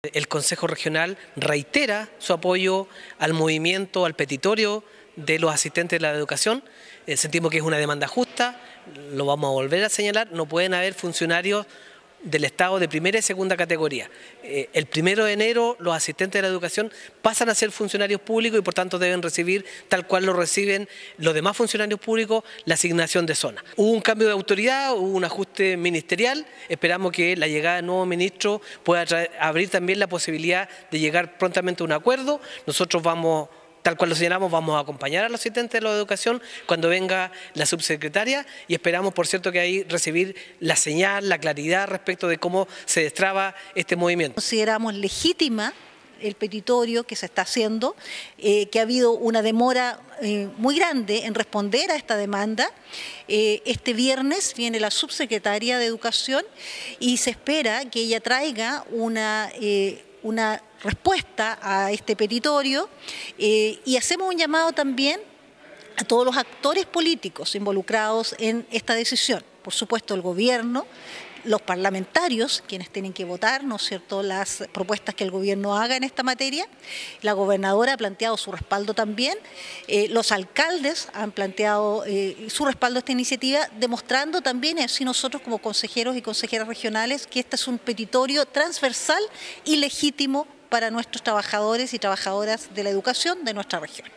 El Consejo Regional reitera su apoyo al movimiento, al petitorio de los asistentes de la educación. Sentimos que es una demanda justa, lo vamos a volver a señalar, no pueden haber funcionarios del Estado de primera y segunda categoría. El 1 de enero los asistentes de la educación pasan a ser funcionarios públicos y por tanto deben recibir, tal cual lo reciben los demás funcionarios públicos, la asignación de zona. Hubo un cambio de autoridad, hubo un ajuste ministerial, esperamos que la llegada del nuevo ministro pueda abrir también la posibilidad de llegar prontamente a un acuerdo. Nosotros vamos, tal cual lo señalamos, vamos a acompañar a los asistentes de la educación cuando venga la subsecretaria y esperamos, por cierto, que ahí recibir la señal, la claridad respecto de cómo se destraba este movimiento. Consideramos legítima el petitorio que se está haciendo, que ha habido una demora muy grande en responder a esta demanda. Este viernes viene la subsecretaria de Educación y se espera que ella traiga una respuesta a este petitorio y hacemos un llamado también a todos los actores políticos involucrados en esta decisión. Por supuesto, el gobierno, los parlamentarios, quienes tienen que votar, ¿no es cierto?, las propuestas que el gobierno haga en esta materia. La gobernadora ha planteado su respaldo también. Los alcaldes han planteado su respaldo a esta iniciativa, demostrando también, así nosotros como consejeros y consejeras regionales, que este es un petitorio transversal y legítimo para nuestros trabajadores y trabajadoras de la educación de nuestra región.